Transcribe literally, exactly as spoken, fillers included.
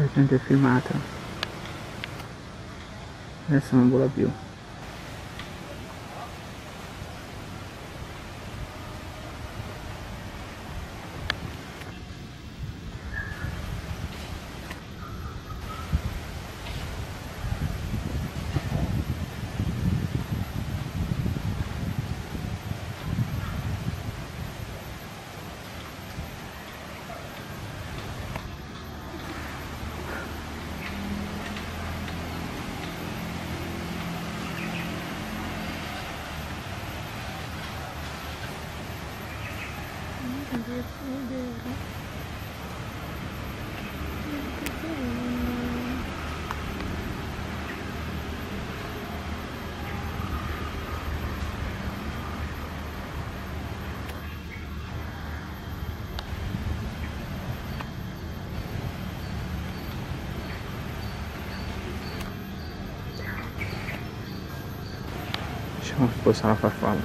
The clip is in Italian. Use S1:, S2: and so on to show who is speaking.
S1: la gente è filmata, adesso non vola più. Lasciamo che posa la farfalla.